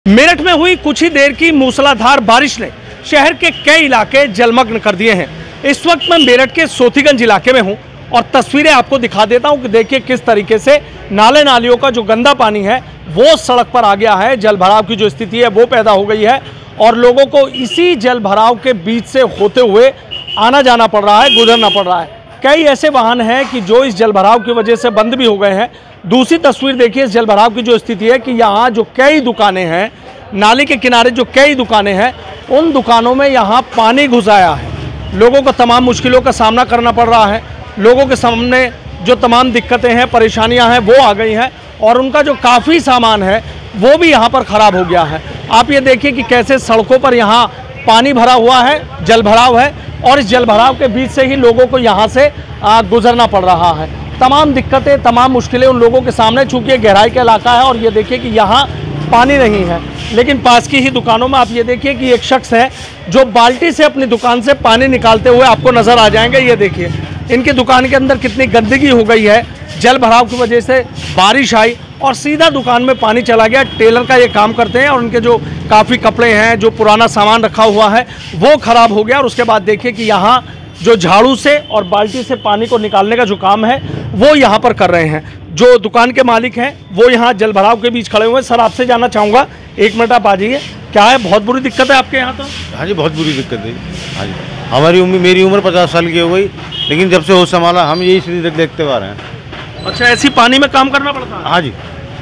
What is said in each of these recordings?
मेरठ में हुई कुछ ही देर की मूसलाधार बारिश ने शहर के कई इलाके जलमग्न कर दिए हैं। इस वक्त मैं मेरठ के सोथीगंज इलाके में हूं और तस्वीरें आपको दिखा देता हूं कि देखिए किस तरीके से नाले नालियों का जो गंदा पानी है वो सड़क पर आ गया है। जल भराव की जो स्थिति है वो पैदा हो गई है और लोगों को इसी जल भराव के बीच से होते हुए आना जाना पड़ रहा है, गुजरना पड़ रहा है। कई ऐसे वाहन हैं कि जो इस जल भराव की वजह से बंद भी हो गए हैं। दूसरी तस्वीर देखिए इस जल भराव की जो स्थिति है कि यहाँ जो कई दुकानें हैं, नाले के किनारे जो कई दुकानें हैं, उन दुकानों में यहाँ पानी घुस आया है। लोगों को तमाम मुश्किलों का सामना करना पड़ रहा है। लोगों के सामने जो तमाम दिक्कतें हैं, परेशानियां हैं वो आ गई हैं और उनका जो काफ़ी सामान है वो भी यहाँ पर ख़राब हो गया है। आप ये देखिए कि कैसे सड़कों पर यहाँ पानी भरा हुआ है, जल भराव है और इस जल भराव के बीच से ही लोगों को यहाँ से गुजरना पड़ रहा है। तमाम दिक्कतें, तमाम मुश्किलें उन लोगों के सामने, चूँकि गहराई का इलाका है और ये देखिए कि यहाँ पानी नहीं है। लेकिन पास की ही दुकानों में आप ये देखिए कि एक शख्स है जो बाल्टी से अपनी दुकान से पानी निकालते हुए आपको नज़र आ जाएंगे। ये देखिए इनकी दुकान के अंदर कितनी गंदगी हो गई है। जल भराव की वजह से बारिश आई और सीधा दुकान में पानी चला गया। टेलर का ये काम करते हैं और उनके जो काफ़ी कपड़े हैं, जो पुराना सामान रखा हुआ है वो ख़राब हो गया। और उसके बाद देखिए कि यहाँ जो झाड़ू से और बाल्टी से पानी को निकालने का जो काम है वो यहाँ पर कर रहे हैं। जो दुकान के मालिक हैं वो यहाँ जल भराव के बीच खड़े हुए हैं। सर, आपसे जानना चाहूँगा, एक मिनट आप आ जाइए, क्या है, बहुत बुरी दिक्कत है आपके यहाँ? तो हाँ जी, बहुत बुरी दिक्कत है। हाँ जी, मेरी उम्र 50 साल की हो गई, लेकिन जब से होश संभाला हम यही स्थिति देखते आ रहे हैं। अच्छा, ऐसी पानी में काम करना पड़ता है? हाँ जी।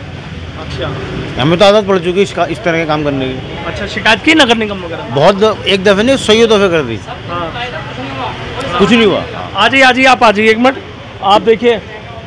अच्छा, हमें तो आदत पड़ चुकी है इस तरह के काम करने की। अच्छा, शिकायत की नगर निगम वगैरह? बहुत, एक दफ़े नहीं 100 दफ़े कर दी। हाँ। कुछ नहीं हुआ। आ जाइए आप आ जाइए, एक मिनट आप देखिए,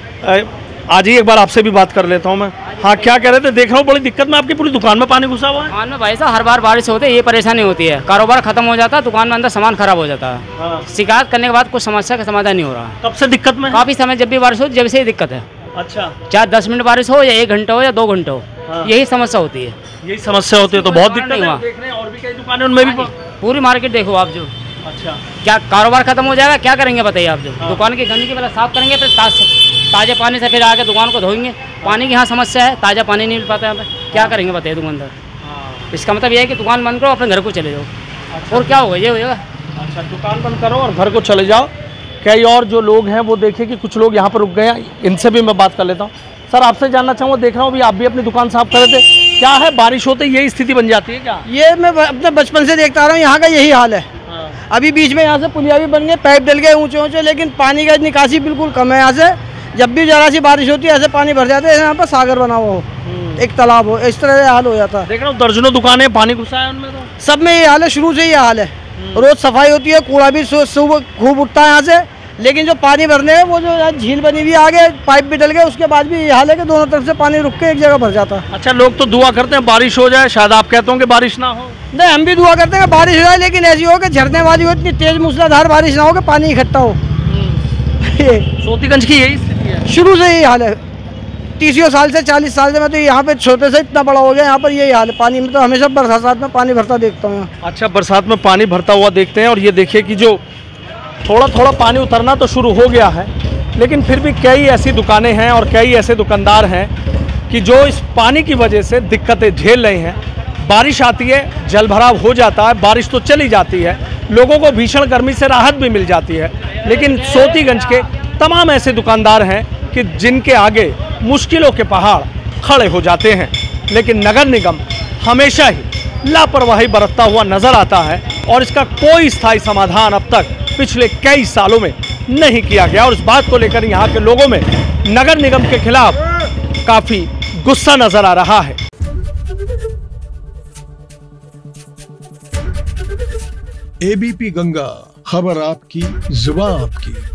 आ जाइए, एक बार आपसे भी बात कर लेता हूँ मैं। हाँ, क्या कह रहे थे? देख रहा हूँ बड़ी दिक्कत में आपकी पूरी दुकान में पानी घुसा हुआ है। दुकान में भाई साहब हर बार बारिश होती है, ये परेशानी होती है, कारोबार खत्म हो जाता है, दुकान में अंदर सामान खराब हो जाता है। हाँ। शिकायत करने के बाद कुछ समस्या का समाधान नहीं हो रहा। कब से दिक्कत में? काफी समय, जब भी बारिश हो जब से ही दिक्कत है। अच्छा, चाहे 10 मिनट बारिश हो या 1 घंटा हो या 2 घंटे हो, हाँ। यही समस्या होती है। यही समस्या होती है तो बहुत दिक्कत नहीं है। हुआ। देख रहे हैं और भी कई दुकानें, उनमें भी पूरी मार्केट देखो आप जो। अच्छा, क्या कारोबार खत्म हो जाएगा, क्या करेंगे बताइए आप? जो दुकान की गंदगी वाला साफ करेंगे, फिर ताजे पानी से फिर आके दुकान को धोएंगे। पानी की यहाँ समस्या है, ताज़ा पानी नहीं मिल पाता है, क्या करेंगे बताइए दुकानदार? इसका मतलब ये है कि दुकान बंद करो, अपने घर को चले जाओ। अच्छा। और क्या होगा, ये हो जाएगा। अच्छा, दुकान बंद करो और घर को चले जाओ। कई और जो लोग हैं वो देखिए कि कुछ लोग यहाँ पर रुक गए हैं, इनसे भी मैं बात कर लेता हूँ। सर, आपसे जानना चाहूँगा, देख रहा हूँ अभी आप भी अपनी दुकान साफ कर रहे थे, क्या है बारिश होते यही स्थिति बन जाती है क्या? ये मैं अपने बचपन से देखता आ रहा हूँ, यहाँ का यही हाल है। अभी बीच में यहाँ से पुलिया भी बन गए, पाइप डल गए ऊंचे ऊंचे, लेकिन पानी का निकासी बिल्कुल कम है। यहाँ से जब भी जरा सी बारिश होती है ऐसे पानी भर जाता है, यहाँ पर सागर बना हुआ हो, एक तालाब हो, इस तरह से हाल हो जाता है। देख रहा हूँ दर्जनों दुकानें पानी घुसा है उनमें, तो सब में ये हाल है, शुरू से ये हाल है। रोज सफाई होती है, कूड़ा भी सुबह खूब उठता है यहाँ से, लेकिन जो पानी भरने है वो जो झील बनी हुई आगे, पाइप भी डल गए, उसके बाद भी ये हाल है कि दोनों तरफ से पानी रुक के एक जगह भर जाता है। अच्छा, लोग तो दुआ करते हैं बारिश हो जाए, शायद आप कहते हो कि बारिश ना हो? नहीं, हम भी दुआ करते हैं कि बारिश हो जाए, लेकिन ऐसी हो कि झरने वाली हो, इतनी तेज मूसलाधार बारिश ना हो कि पानी इकट्ठा हो। ये सोथीगंज की यही स्थिति है, शुरू से यही हाल है। 30 साल से 40 साल से मैं तो यहाँ पे छोटे से इतना बड़ा हो गया, यहाँ पर यही हाल है। पानी में तो हमेशा बरसात में पानी भरता देखता हूँ। अच्छा, बरसात में पानी भरता हुआ देखते हैं और ये देखिए कि जो थोड़ा थोड़ा पानी उतरना तो शुरू हो गया है, लेकिन फिर भी कई ऐसी दुकानें हैं और कई ऐसे दुकानदार हैं कि जो इस पानी की वजह से दिक्कतें झेल रहे हैं। बारिश आती है, जल भराव हो जाता है, बारिश तो चली जाती है, लोगों को भीषण गर्मी से राहत भी मिल जाती है, लेकिन सोथीगंज के तमाम ऐसे दुकानदार हैं कि जिनके आगे मुश्किलों के पहाड़ खड़े हो जाते हैं। लेकिन नगर निगम हमेशा ही लापरवाही बरतता हुआ नजर आता है और इसका कोई स्थायी समाधान अब तक पिछले कई सालों में नहीं किया गया। और इस बात को लेकर यहाँ के लोगों में नगर निगम के खिलाफ काफी गुस्सा नजर आ रहा है। एबीपी गंगा, खबर आपकी, जुबान आपकी।